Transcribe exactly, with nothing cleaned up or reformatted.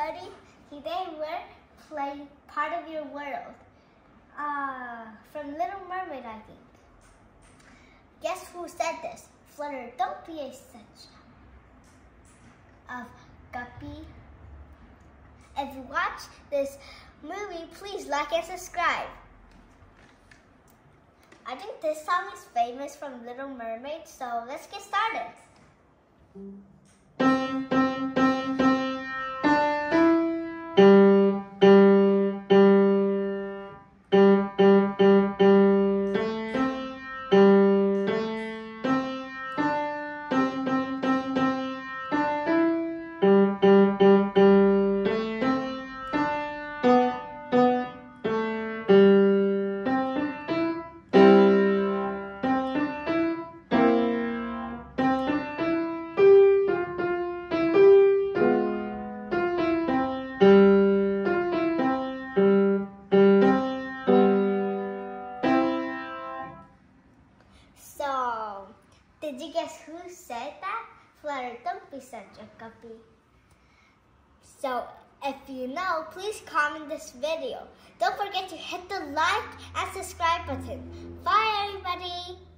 everybody. Today we're playing Part of Your World uh, from Little Mermaid, I think. Guess who said this? Flutter, don't be a such of Guppy. If you watch this movie, please like and subscribe. I think this song is famous from Little Mermaid, so let's get started. So, did you guess who said that? Flutter, don't be such a guppy. So, if you know, please comment this video. Don't forget to hit the like and subscribe button. Bye, everybody.